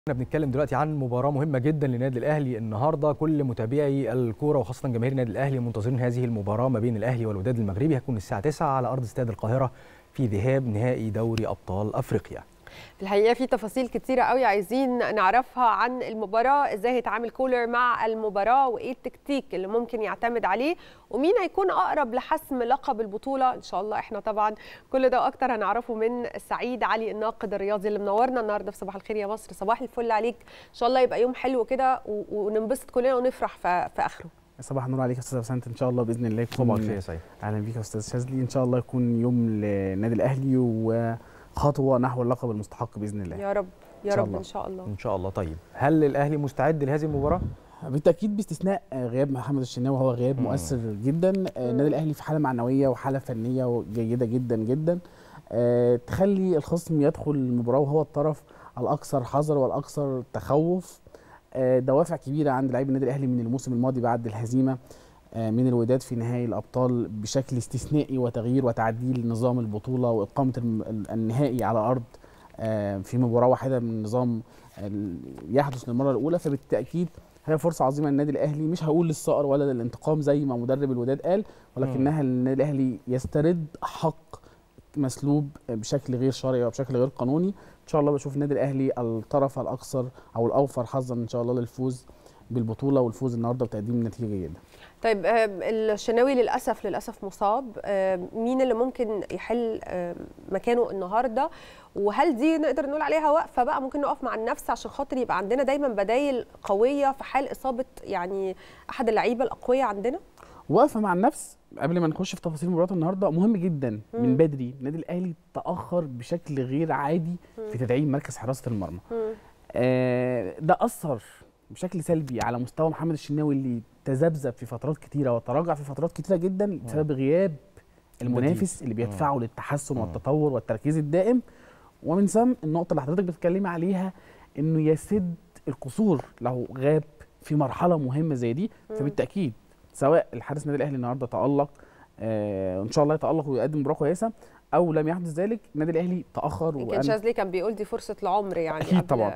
احنا بنتكلم دلوقتي عن مباراة مهمة جدا للنادي الأهلي النهارده. كل متابعي الكورة وخاصة جماهير النادي الأهلي منتظرين هذه المباراة ما بين الأهلي والوداد المغربي. هتكون الساعة 9 على أرض استاد القاهرة في ذهاب نهائي دوري أبطال أفريقيا. في الحقيقة في تفاصيل كتيرة قوي عايزين نعرفها عن المباراة، ازاي هيتعامل كولر مع المباراة وايه التكتيك اللي ممكن يعتمد عليه ومين هيكون اقرب لحسم لقب البطولة ان شاء الله. احنا طبعا كل ده واكتر هنعرفه من سعيد علي الناقد الرياضي اللي منورنا النهارده في صباح الخير يا مصر. صباح الفل عليك، ان شاء الله يبقى يوم حلو كده وننبسط كلنا ونفرح في اخره. صباح النور عليك يا استاذ بسنت، ان شاء الله باذن الله يكون صباح الخير يا سيد. اهلا بيك يا استاذ شاذلي، ان شاء الله يكون يوم للنادي الاهلي وخطوه نحو اللقب المستحق باذن الله. يا رب يا رب ان شاء الله. ان شاء الله. طيب هل الاهلي مستعد لهذه المباراه؟ بالتاكيد باستثناء غياب محمد الشناوي، وهو غياب مؤثر جدا. النادي الاهلي في حاله معنويه وحاله فنيه جيده جدا جدا، تخلي الخصم يدخل المباراه وهو الطرف الاكثر حذر والاكثر تخوف. دوافع كبيره عند لاعبي النادي الاهلي من الموسم الماضي بعد الهزيمه من الوداد في نهائي الابطال بشكل استثنائي، وتغيير وتعديل نظام البطوله واقامه النهائي على ارض في مباراه واحده من نظام يحدث للمره الاولى. فبالتاكيد هي فرصه عظيمه للنادي الاهلي، مش هقول للصقر ولا للانتقام زي ما مدرب الوداد قال، ولكنها النادي الاهلي يسترد حق مسلوب بشكل غير شرعي وبشكل غير قانوني. ان شاء الله بشوف النادي الاهلي الطرف الاكثر او الاوفر حظا ان شاء الله للفوز بالبطوله والفوز النهارده وتقديم نتيجه جيده. طيب الشناوي للاسف مصاب، مين اللي ممكن يحل مكانه النهارده؟ وهل دي نقدر نقول عليها وقفه بقى، ممكن نقف مع النفس عشان خاطر يبقى عندنا دايما بدايل قويه في حال اصابه يعني احد اللعيبه الاقوياء عندنا؟ وقفه مع النفس قبل ما نخش في تفاصيل مباراه النهارده مهم جدا. من بدري النادي الاهلي تاخر بشكل غير عادي في تدعيم مركز حراسه المرمى. ده اثر بشكل سلبي على مستوى محمد الشناوي اللي تذبذب في فترات كتيره وتراجع في فترات كتيره جدا بسبب غياب المنافس اللي بيدفعه للتحسن والتطور والتركيز الدائم. ومن ثم النقطه اللي حضرتك بتتكلمي عليها انه يسد القصور لو غاب في مرحله مهمه زي دي. فبالتاكيد سواء الحارس النادي الاهلي النهارده تالق ان شاء الله يتالق ويقدم مباراه كويسه، او لم يحدث ذلك النادي الاهلي تاخر. يمكن شاذلي كان بيقول دي فرصه العمر يعني. اكيد طبعا.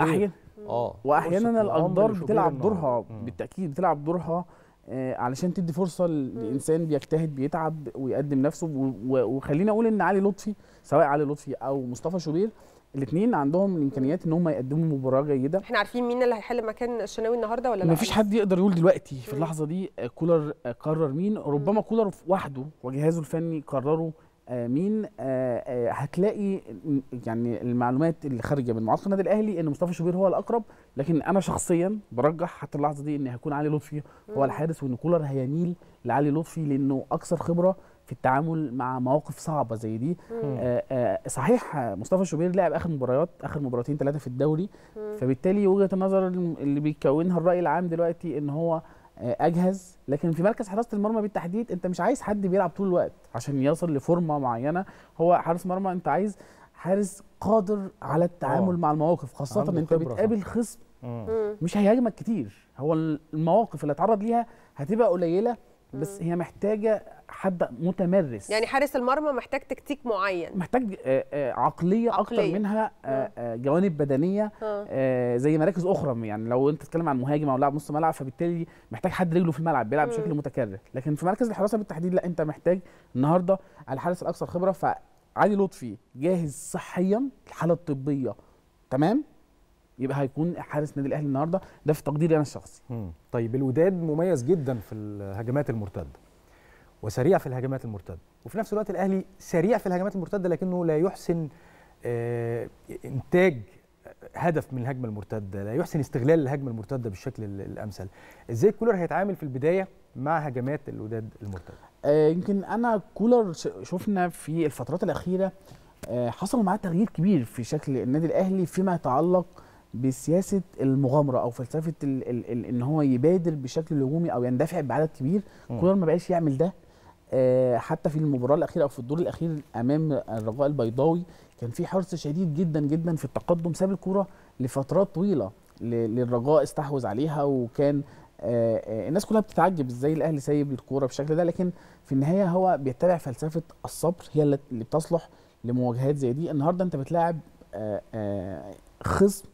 واحيانا الاقدار بتلعب دورها، بالتاكيد بتلعب دورها علشان تدي فرصه للانسان بيجتهد بيتعب ويقدم نفسه. وخلينا اقول ان علي لطفي، سواء علي لطفي او مصطفى شوبير، الاثنين عندهم الامكانيات ان هم يقدموا مباراه جيده. احنا عارفين مين اللي هيحل مكان الشناوي النهارده ولا لا؟ مفيش حد يقدر يقول دلوقتي في اللحظه دي كولر قرر مين. ربما كولر وحده وجهازه الفني قرروا مين. هتلاقي يعني المعلومات اللي خارجه من معسكر النادي الاهلي ان مصطفى شوبير هو الاقرب، لكن انا شخصيا برجح حتى اللحظه دي ان هيكون علي لطفي هو الحارس، وان كولر هيميل لعلي لطفي لانه اكثر خبره في التعامل مع مواقف صعبه زي دي. صحيح مصطفى شوبير لعب اخر مباراتين 3 في الدوري، فبالتالي وجهه النظر اللي بيكونها الراي العام دلوقتي ان هو اجهز. لكن في مركز حراسه المرمى بالتحديد انت مش عايز حد بيلعب طول الوقت عشان يصل لفورمه معينه. هو حارس مرمى انت عايز حارس قادر على التعامل مع المواقف، خاصه ان انت بتقابل خصم مش هيهاجمك كتير. هو المواقف اللي اتعرض ليها هتبقى قليله، بس هي محتاجه حد متمرس. يعني حارس المرمى محتاج تكتيك معين، محتاج عقلية اكتر منها جوانب بدنيه زي مراكز اخرى. يعني لو انت تتكلم عن مهاجم او لاعب نص ملعب فبالتالي محتاج حد رجله في الملعب بيلعب بشكل متكرر. لكن في مركز الحراسه بالتحديد لا، انت محتاج النهارده على الحارس الاكثر خبره. فعلي لطفي جاهز صحيا، الحاله الطبيه تمام، يبقى هيكون حارس النادي الاهلي النهارده، ده في تقديري انا الشخصي. طيب الوداد مميز جدا في الهجمات المرتده وسريع في الهجمات المرتده، وفي نفس الوقت الاهلي سريع في الهجمات المرتده لكنه لا يحسن انتاج هدف من الهجمه المرتده، لا يحسن استغلال الهجمه المرتده بالشكل الامثل. ازاي كولر هيتعامل في البدايه مع هجمات الوداد المرتده؟ يمكن انا كولر شفنا في الفترات الاخيره حصل معاه تغيير كبير في شكل النادي الاهلي فيما يتعلق بسياسه المغامره او فلسفه ان هو يبادر بشكل هجومي او يندفع بعدد كبير. كولر ما بقاش يعمل ده. حتى في المباراه الاخيره او في الدور الاخير امام الرجاء البيضاوي كان في حرص شديد جدا جدا في التقدم، ساب الكوره لفترات طويله للرجاء استحوذ عليها، وكان الناس كلها بتتعجب ازاي الاهلي سايب الكوره بالشكل ده. لكن في النهايه هو بيتبع فلسفه الصبر هي اللي بتصلح لمواجهات زي دي. النهارده انت بتلاعب خصم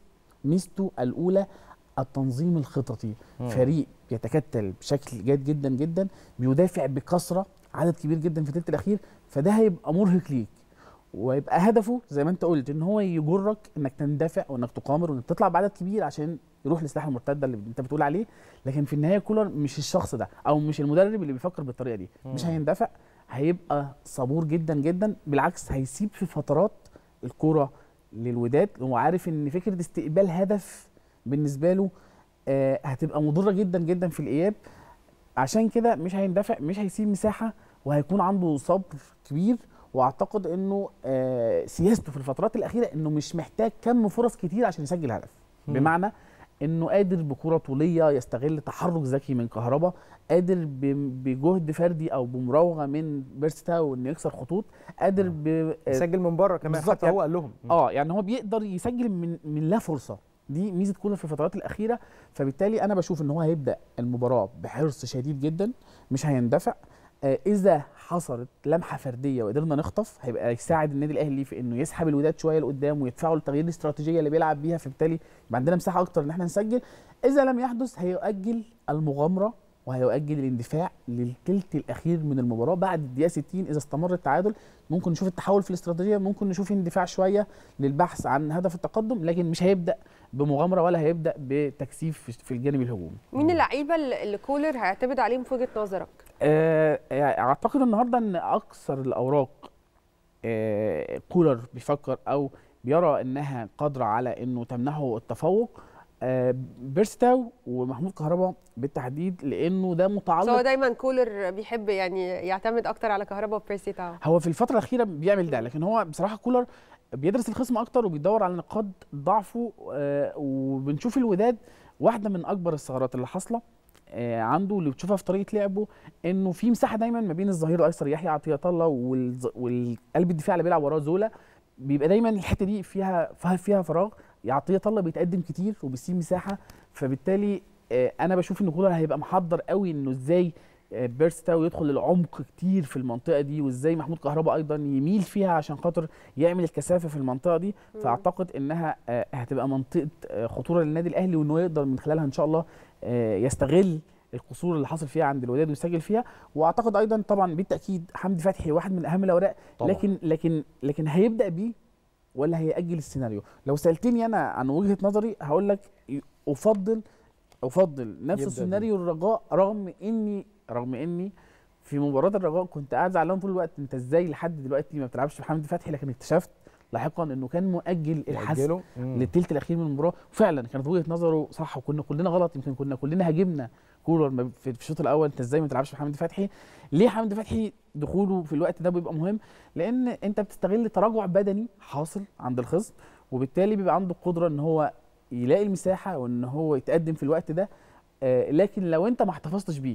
ميزته الاولى التنظيم الخططي. فريق يتكتل بشكل جيد جدا جدا، بيدافع بكثره عدد كبير جدا في الثلث الاخير، فده هيبقى مرهق ليك، ويبقى هدفه زي ما انت قلت ان هو يجرك انك تندفع وانك تقامر وانك تطلع بعدد كبير عشان يروح للسلاح المرتده اللي انت بتقول عليه. لكن في النهايه كولر مش الشخص ده، او مش المدرب اللي بيفكر بالطريقه دي. مش هيندفع، هيبقى صبور جدا جدا، بالعكس هيسيب في فترات الكوره للوداد. هو عارف ان فكره استقبال هدف بالنسبه له هتبقى مضره جدا جدا في الاياب، عشان كده مش هيندفع، مش هيسيب مساحه، وهيكون عنده صبر كبير. واعتقد انه سياسته في الفترات الاخيره انه مش محتاج كم فرص كتير عشان يسجل هدف، بمعنى انه قادر بكره طوليه يستغل تحرك ذكي من كهربا، قادر بجهد فردي او بمراوغه من بيرستاو انه يكسر خطوط، قادر يسجل من بره كمان حتى هو قال لهم يعني هو بيقدر يسجل من لا فرصه. دي ميزه كولر في الفترات الاخيره. فبالتالي انا بشوف ان هو هيبدا المباراه بحرص شديد جدا، مش هيندفع. اذا حصلت لمحه فرديه وقدرنا نخطف، هيبقى يساعد النادي الاهلي في انه يسحب الوداد شويه لقدام ويدفعوا لتغيير الاستراتيجيه اللي بيلعب بيها، فبالتالي يبقى عندنا مساحه اكتر ان احنا نسجل. اذا لم يحدث هيؤجل المغامره وهيؤجل الاندفاع للثلث الاخير من المباراه. بعد الدقيقه 60 اذا استمر التعادل ممكن نشوف التحول في الاستراتيجيه، ممكن نشوف اندفاع شويه للبحث عن هدف التقدم، لكن مش هيبدا بمغامره ولا هيبدا بتكثيف في الجانب الهجومي. مين اللعيبه اللي كولر هيعتمد عليهم في وجهه نظرك؟ اعتقد النهارده ان اكثر الاوراق كولر بيفكر او بيرى انها قادره على انه تمنحه التفوق بيرستاو ومحمود كهربا بالتحديد، لانه ده متعلق. هو دايما كولر بيحب يعني يعتمد اكتر على كهربا وبيرسي تاو. هو في الفتره الاخيره بيعمل ده، لكن هو بصراحه كولر بيدرس الخصم اكتر وبيدور على نقاط ضعفه. وبنشوف الوداد واحده من اكبر الثغرات اللي حاصله عنده، اللي بتشوفها في طريقه لعبه، انه في مساحه دايما ما بين الظهير الايسر يحيى عطيه الله والقلب الدفاع اللي بيلعب وراه زولا، بيبقى دايما الحته دي فيها فراغ. عطيه الله بيتقدم كتير وبيسيب مساحه، فبالتالي انا بشوف ان كولر هيبقى محضر قوي انه ازاي بيرستاو يدخل للعمق كتير في المنطقه دي، وازاي محمود كهربا ايضا يميل فيها عشان خاطر يعمل الكثافه في المنطقه دي. فاعتقد انها هتبقى منطقه خطوره للنادي الاهلي، وانه يقدر من خلالها ان شاء الله يستغل القصور اللي حصل فيها عند الوداد ويسجل فيها. واعتقد ايضا طبعا بالتاكيد حمدي فتحي واحد من اهم الاوراق، لكن هيبدا بيه ولا هيأجل السيناريو؟ لو سألتني انا عن وجهة نظري هقول لك افضل نفس السيناريو الرجاء، رغم اني في مباراة الرجاء كنت قاعد زعلان طول الوقت، انت ازاي لحد دلوقتي ما بتلعبش بحمدي فتحي؟ لكن اكتشفت لاحقا انه كان مؤجل الحسم للثلث الاخير من المباراة. وفعلا كانت وجهة نظره صح، وكنا كلنا غلط. يمكن كنا كلنا هاجمنا كولر في الشوط الاول، انت ازاي ما تلعبش بحمدي فتحي؟ ليه حمدي فتحي دخوله في الوقت ده بيبقى مهم؟ لان انت بتستغل تراجع بدني حاصل عند الخصم، وبالتالي بيبقى عنده القدره ان هو يلاقي المساحه وان هو يتقدم في الوقت ده. لكن لو انت ما احتفظتش بيه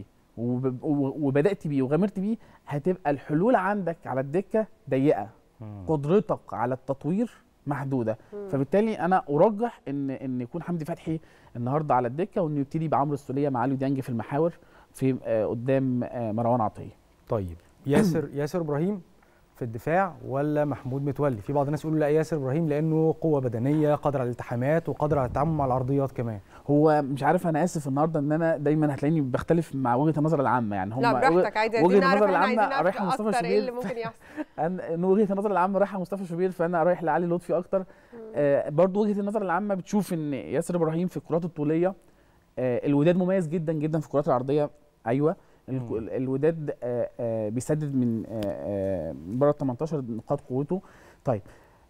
وبدات بيه وغامرت بيه، هتبقى الحلول عندك على الدكه ضيقه، قدرتك على التطوير محدوده. فبالتالي انا ارجح ان يكون حمدي فتحي النهارده على الدكه، وانه يبتدي بعمرو السوليه مع علي ديانج في المحاور في قدام مروان عطيه. طيب ياسر ابراهيم في الدفاع ولا محمود متولي؟ في بعض الناس يقولوا لا ياسر ابراهيم لانه قوه بدنيه، قادر على الالتحامات وقادر على التعامل مع العرضيات كمان. هو مش عارف، انا اسف النهارده ان انا دايما هتلاقيني بختلف مع وجهه النظر العامه. يعني هم لا براحتك عادي، وجهه النظر العامه رايحه مصطفى شوبير، ايه اللي ممكن يحصل؟ وجهه النظر العامه رايحه مصطفى شوبير، فانا رايح لعلي لطفي اكتر. برضو وجهه النظر العامه بتشوف ان ياسر ابراهيم في الكرات الطوليه الوداد مميز جدا جدا في الكرات العرضيه. ايوه الوداد بيسدد من بره 18 نقاط قوته. طيب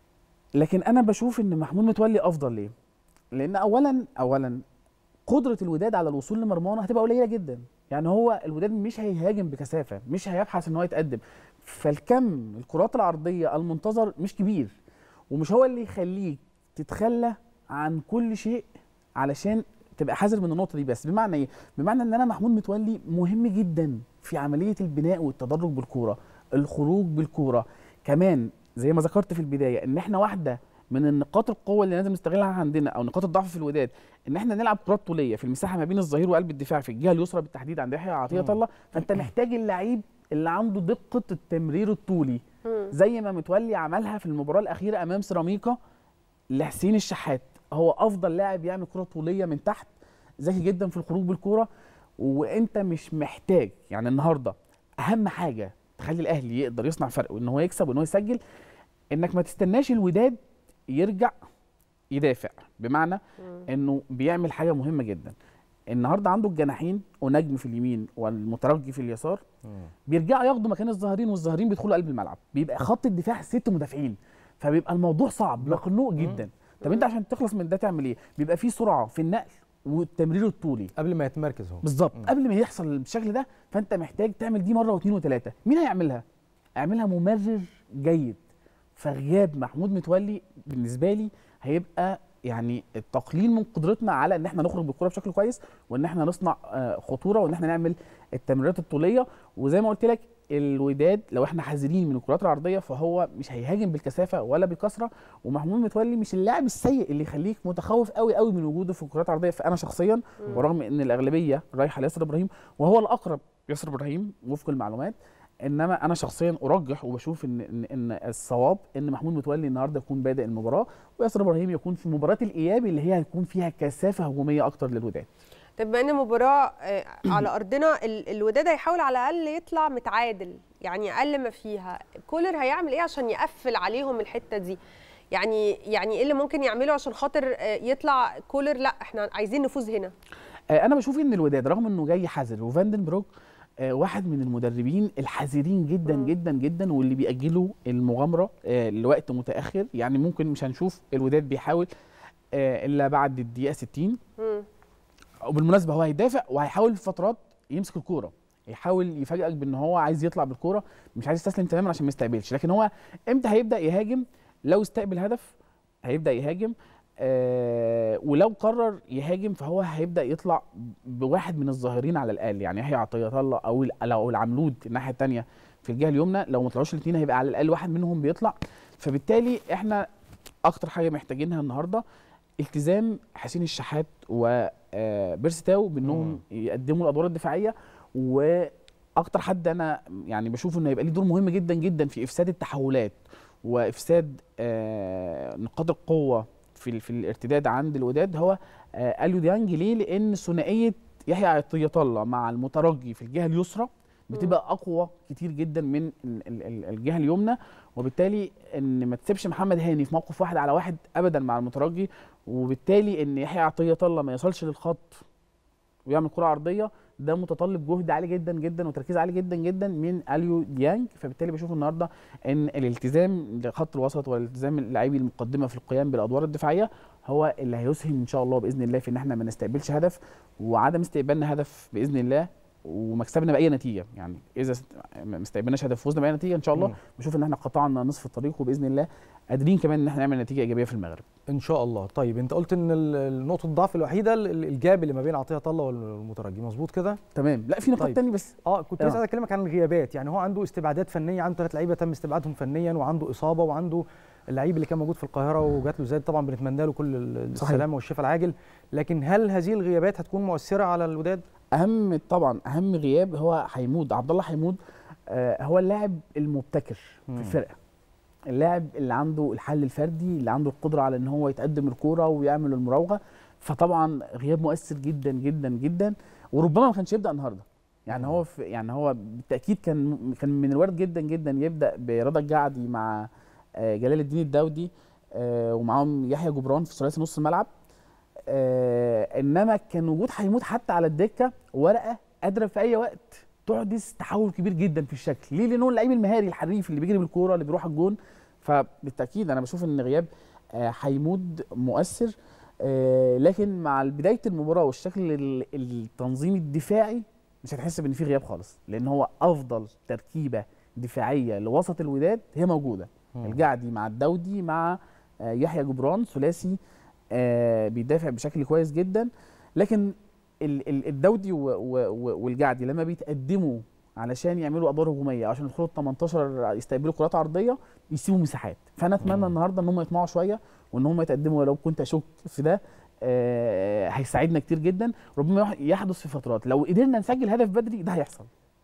لكن انا بشوف ان محمود متولي افضل. ليه؟ لان اولا قدره الوداد على الوصول لمرمانا هتبقى قليله جدا. يعني هو الوداد مش هيهاجم بكثافه، مش هيبحث ان هو يتقدم، فالكم الكرات العرضيه المنتظر مش كبير، ومش هو اللي يخليك تتخلى عن كل شيء علشان تبقى حذر من النقطه دي. بس بمعنى ايه؟ بمعنى ان انا محمود متولي مهم جدا في عمليه البناء والتدرج بالكوره، الخروج بالكوره كمان، زي ما ذكرت في البدايه ان احنا واحده من النقاط القوه اللي لازم نستغلها عندنا او نقاط الضعف في الوداد، ان احنا نلعب كرات طوليه في المساحه ما بين الظهير وقلب الدفاع في الجهه اليسرى بالتحديد عند يحيى عطيه الله. فانت محتاج اللعيب اللي عنده دقه التمرير الطولي، زي ما متولي عملها في المباراه الاخيره امام سيراميكا لحسين الشحات. هو افضل لاعب يعمل كره طوليه من تحت، ذكي جدا في الخروج بالكوره. وانت مش محتاج يعني النهارده اهم حاجه تخلي الاهلي يقدر يصنع فرق وان هو يكسب وان هو يسجل، انك ما تستناش الوداد يرجع يدافع، بمعنى انه بيعمل حاجه مهمه جدا. النهارده عنده الجناحين ونجم في اليمين والمترجي في اليسار، بيرجعوا ياخدوا مكان الظاهرين، والظاهرين بيدخلوا قلب الملعب، بيبقى خط الدفاع 6 مدافعين، فبيبقى الموضوع صعب مخنوق جدا. طب انت عشان تخلص من ده تعمل ايه؟ بيبقى في سرعه في النقل والتمرير الطولي قبل ما يتمركز هو بالظبط، قبل ما يحصل بالشكل ده. فانت محتاج تعمل دي مره واثنين وثلاثه. مين هيعملها؟ اعملها ممرر جيد. فغياب محمود متولي بالنسبه لي هيبقى يعني التقليل من قدرتنا على ان احنا نخرج بالكره بشكل كويس، وان احنا نصنع خطوره، وان احنا نعمل التمريرات الطوليه. وزي ما قلت لك الوداد لو احنا حذرين من الكرات العرضيه فهو مش هيهاجم بالكثافه ولا بالكثره، ومحمود متولي مش اللاعب السيء اللي يخليك متخوف قوي قوي من وجوده في الكرات العرضيه. فانا شخصيا ورغم ان الاغلبيه رايحه لياسر ابراهيم وهو الاقرب ياسر ابراهيم وفق المعلومات، انما انا شخصيا ارجح وبشوف ان الصواب ان محمود متولي النهارده يكون بادئ المباراه، وياسر ابراهيم يكون في مباراه الاياب اللي هي هيكون فيها كثافه هجوميه اكتر للوداد. طب بما ان مباراه على ارضنا، الوداد هيحاول على الاقل يطلع متعادل، يعني اقل ما فيها. كولر هيعمل ايه عشان يقفل عليهم الحته دي؟ يعني ايه اللي ممكن يعمله عشان خاطر يطلع كولر لا احنا عايزين نفوز هنا؟ انا بشوف ان الوداد رغم انه جاي حذر، وفاندن بروك واحد من المدربين الحذرين جدا جدا جدا، واللي بيأجلوا المغامره لوقت متاخر. يعني ممكن مش هنشوف الوداد بيحاول الا بعد الدقيقه 60. وبالمناسبه هو هيدافع وهيحاول في فترات يمسك الكوره، يحاول يفاجئك بان هو عايز يطلع بالكوره، مش عايز يستسلم تماما عشان ما يستقبلش. لكن هو امتى هيبدا يهاجم؟ لو استقبل هدف هيبدا يهاجم، ولو قرر يهاجم فهو هيبدا يطلع بواحد من الظاهرين على الاقل، يعني يحيى عطيه الله او العملود الناحيه الثانيه في الجهه اليمنى. لو ما طلعوش الاثنين هيبقى على الاقل واحد منهم بيطلع. فبالتالي احنا اكتر حاجه محتاجينها النهارده التزام حسين الشحات وبيرسي تاو بانهم يقدموا الادوار الدفاعيه. واكتر حد انا يعني بشوف انه هيبقى ليه دور مهم جدا جدا في افساد التحولات وافساد نقاط القوه في الارتداد عند الوداد هو اليو ديانج. ليه؟ لان ثنائيه يحيى عطيه الله مع المترجي في الجهه اليسرى بتبقى اقوى كتير جدا من الجهه اليمنى، وبالتالي ان ما تسيبش محمد هاني في موقف 1 على 1 ابدا مع المترجي، وبالتالي ان يحيى عطيه الله ما يوصلش للخط ويعمل كره عرضيه، ده متطلب جهد عالي جدا جدا وتركيز عالي جدا جدا من اليو ديانج. فبالتالي بشوف النهارده ان الالتزام لخط الوسط والالتزام اللاعبي المقدمه في القيام بالادوار الدفاعيه هو اللي هيسهم ان شاء الله باذن الله في ان احنا ما نستقبلش هدف، وعدم استقبالنا هدف باذن الله ومكسبنا باي نتيجه. يعني اذا ما استقبلناش هدف فوزنا باي نتيجه ان شاء الله بشوف ان احنا قطعنا نصف الطريق، وباذن الله قادرين كمان ان احنا نعمل نتيجه ايجابيه في المغرب ان شاء الله. طيب انت قلت ان نقطه الضعف الوحيده الجاب اللي ما بين عطيه الله والمترجي، مظبوط كده؟ تمام. لا في نقطه طيب. ثانيه بس كنت لسه عايز اكلمك عن الغيابات. يعني هو عنده استبعادات فنيه، عنده 3 لعيبه تم استبعادهم فنيا، وعنده اصابه، وعنده اللعيب اللي كان موجود في القاهره وجات له زاد، طبعا بنتمنى له كل السلامه والشفاء العاجل. لكن هل هذه الغيابات هتكون مؤثره على الوداد؟ اهم غياب هو حيمود عبد الله. حيمود هو اللاعب المبتكر في الفرقه، اللاعب اللي عنده الحل الفردي، اللي عنده القدره على ان هو يتقدم الكوره ويعمل المراوغه. فطبعا غياب مؤثر جدا جدا جدا، وربما ما كانش يبدا النهارده. يعني هو بالتاكيد كان من الوارد جدا جدا يبدا برضا الجعدي مع جلال الدين الداودي ومعاهم يحيى جبران في ثلاثي نص الملعب. انما كان وجود حيمود حتى على الدكه ورقه قادره في اي وقت تحدث تحول كبير جدا في الشكل. ليه؟ لانه اللعيب المهاري الحريف اللي بيجري بالكوره اللي بيروح الجون. فبالتاكيد انا بشوف ان غياب حيمود مؤثر، لكن مع بدايه المباراه والشكل التنظيمي الدفاعي مش هتحس ان في غياب خالص، لان هو افضل تركيبه دفاعيه لوسط الوداد هي موجوده. الجعدي مع الداودي مع يحيى جبران ثلاثي بيدافع بشكل كويس جدا. لكن الداودي والجعدي لما بيتقدموا علشان يعملوا ادوار هجوميه عشان يدخلوا ال 18 يستقبلوا كرات عرضيه يسيبوا مساحات. فانا اتمنى النهارده ان هم يطمعوا شويه وان هم يتقدموا، ولو كنت اشك في ده هيساعدنا كتير جدا. ربما يحدث في فترات لو قدرنا نسجل هدف بدري ده هيحصل،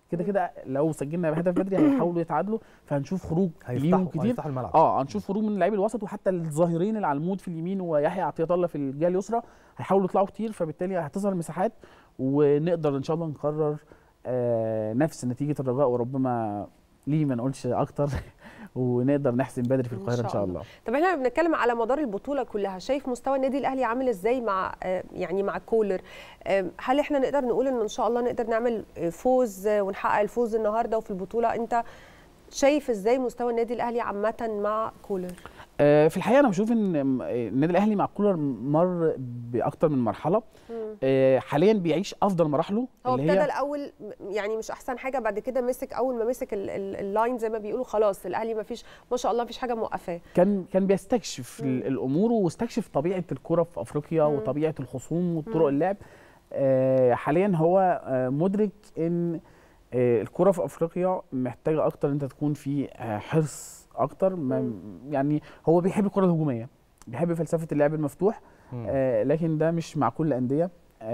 كده كده لو سجلنا هدف بدري هيحاولوا يتعادلوا، فهنشوف خروج ليهم كتير. هيفتحوا الملعب. هنشوف خروج من لاعبي الوسط، وحتى الظاهرين العلمود في اليمين ويحيى عطيه الله في الجهه اليسرى هيحاولوا يطلعوا كتير، فبالتالي هتظهر مساحات ونقدر ان شاء الله نقرر نفس نتيجه الرجاء، وربما ليه ما نقولش اكتر ونقدر نحسم بدري في القاهره ان شاء الله. طب احنا بنتكلم على مدار البطوله كلها، شايف مستوى النادي الاهلي عامل ازاي مع يعني مع كولر؟ هل احنا نقدر نقول ان شاء الله نقدر نعمل فوز ونحقق الفوز النهارده وفي البطوله؟ انت شايف ازاي مستوى النادي الاهلي عامه مع كولر؟ في الحقيقه انا بشوف ان النادي الاهلي مع كولر مر باكتر من مرحله. حاليا بيعيش افضل مراحله. هو ابتدى الاول يعني مش احسن حاجه، بعد كده مسك اول ما مسك اللاين زي ما بيقولوا خلاص الاهلي ما فيش ما شاء الله ما فيش حاجه موقفاه. كان بيستكشف الامور واستكشف طبيعه الكره في افريقيا وطبيعه الخصوم وطرق اللعب. حاليا هو مدرك ان الكره في افريقيا محتاجه اكتر انت تكون في حرص اكتر. يعني هو بيحب الكره الهجوميه، بيحب فلسفه اللعب المفتوح، لكن ده مش مع كل الانديه،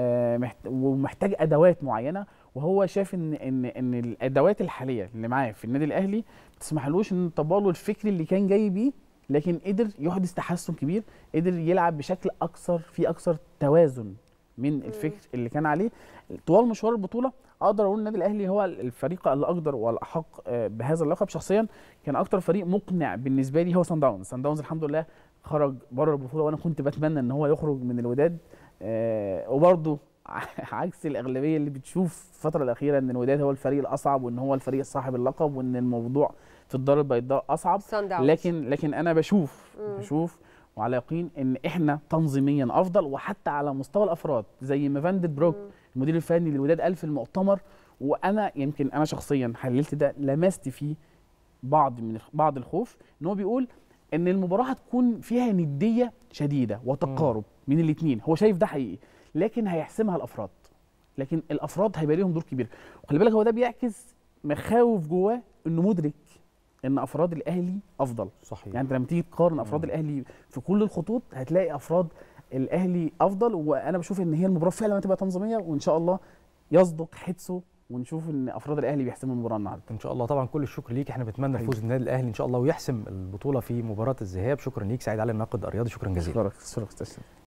ومحتاج ادوات معينه. وهو شاف ان الادوات الحاليه اللي معاه في النادي الاهلي ما تسمحلوش ان يطبق له الفكر اللي كان جاي بيه، لكن قدر يحدث تحسن كبير، قدر يلعب بشكل اكثر توازن من الفكر اللي كان عليه طوال مشوار البطوله. اقدر اقول النادي الاهلي هو الفريق الاقدر والاحق بهذا اللقب. شخصيا كان اكتر فريق مقنع بالنسبه لي هو صن داونز. صن داونز الحمد لله خرج بره البطوله، وانا كنت بتمنى ان هو يخرج من الوداد. وبرضه عكس الاغلبيه اللي بتشوف الفتره الاخيره ان الوداد هو الفريق الاصعب وان هو الفريق صاحب اللقب وان الموضوع في الدار البيضاء اصعب. لكن انا بشوف وعلى يقين ان احنا تنظيميا افضل، وحتى على مستوى الافراد زي ما فان دي بروك المدير الفني للوداد قال في المؤتمر، وانا يمكن انا شخصيا حللت ده، لمست فيه بعض الخوف، ان هو بيقول ان المباراه هتكون فيها نديه شديده وتقارب من الاثنين. هو شايف ده حقيقي، لكن هيحسمها الافراد، لكن الافراد هيبقى ليهم دور كبير. وخلي بالك هو ده بيعكس مخاوف جواه، انه مدرك ان افراد الاهلي افضل. صحيح. يعني انت لما تيجي تقارن افراد الاهلي في كل الخطوط هتلاقي افراد الاهلي افضل. وانا بشوف ان هي المباراه فعلا هتبقى تنظيميه، وان شاء الله يصدق حدسه ونشوف ان افراد الاهلي بيحسموا المباراه النهارده ان شاء الله. طبعا كل الشكر ليك، احنا بنتمنى فوز النادي الاهلي ان شاء الله ويحسم البطوله في مباراه الذهاب. شكرا ليك سعيد علي الناقد الرياضي، شكرا جزيلا. شكرا.